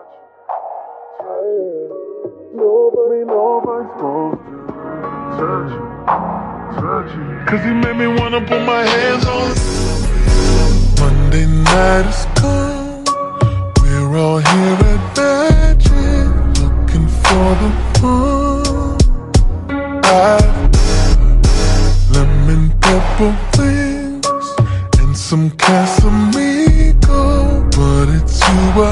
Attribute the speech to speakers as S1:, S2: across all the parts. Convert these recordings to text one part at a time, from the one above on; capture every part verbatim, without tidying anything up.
S1: Nobody knows I'm supposed to touch you, touch you. Cause he made me wanna put my hands on you. Monday night is come, we're all here at Magic, looking for the fun. I've lemon pepper wings and some Casamigo, but it's you I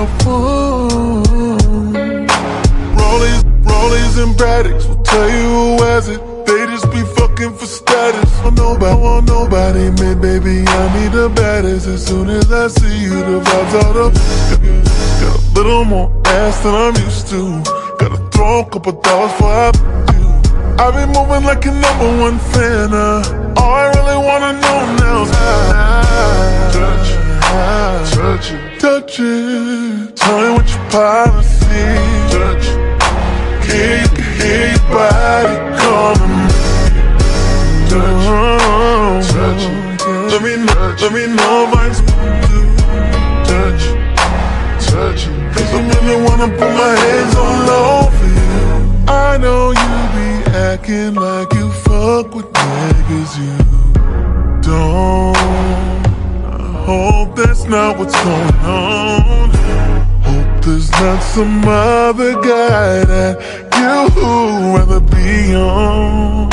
S1: want. Rollies, rollies and Braddocks will tell you who has it. They just be fucking for status. Want nobody, want nobody, man, baby, I need the baddest. As soon as I see you, the vibes are the got a little more ass than I'm used to. Gotta throw a couple dollars for I do. I've been moving like a number one fan, uh. All I really wanna know now is how. Touch it, touch it, touch it. Tell me what your policy. Touch it. Hear you, hear your body calling me. Touch it, touch it. Let me know, let me know if I'm supposed to touch it, touch it. Cause I really wanna put my hands all over you. I know you be acting like you fuck with niggas you don't. I hope that's not what's going on. Hope there's not some other guy that you'd rather be on.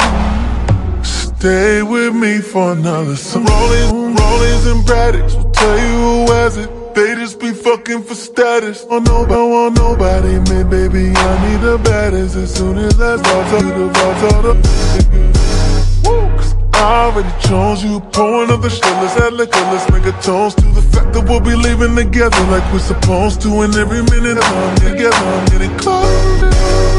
S1: Stay with me for another song. Rollies, rollies and Braddocks will tell you who has it. They just be fucking for status. Oh, nobody, I want nobody, man, baby, I need the baddest. As soon as I start to the vibes all the woo, cause I already chose you. Pour another shit, let's add liquor, let's make a toast to the fact that we'll be leaving together like we're supposed to. And every minute I'm together, I'm getting closer.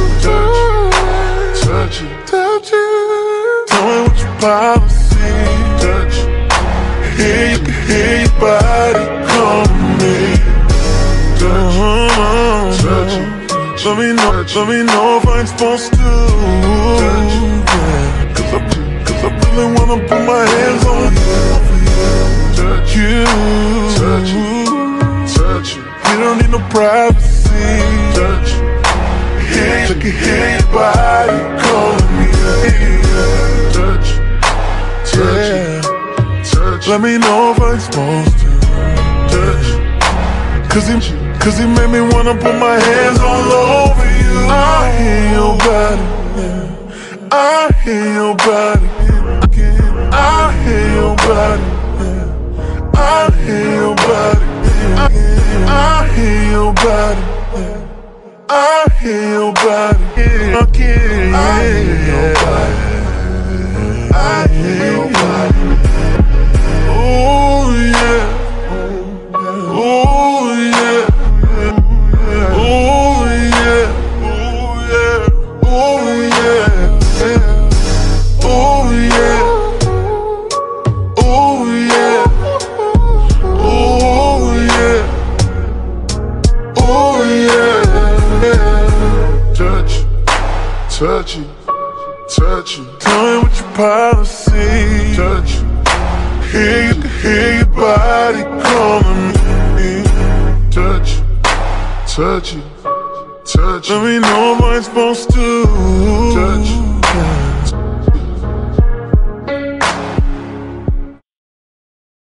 S1: Touch, touch it, touch it. Tell me what your policy. Touch it. Hear you, hear your body calling me. Touch, touch it. Let me know, let me know if I'm supposed to. Touch, yeah. Cause I, cause I really wanna put my hands on you. Touch you, touch it, touch it. You don't need no privacy. Touch, hear you, hear your body calling me. Touch, touch it. Let me know if I'm supposed to touch. Cause he, cause he made me wanna put my hands all over you. I hear your body, yeah. I hear your body, yeah. I hear your body, yeah. I hear your body, yeah. I hear your body, yeah. I hear your body, yeah. I hear your body, I hear your body. Oh yeah, oh yeah, oh yeah, oh yeah, oh yeah, oh yeah, oh yeah, oh yeah. Touch, touch it, touch it. Tell me what your policy. Touch. Hear you, hear your body calling me. Touch, touch it, touch it. Let me know if I'm supposed to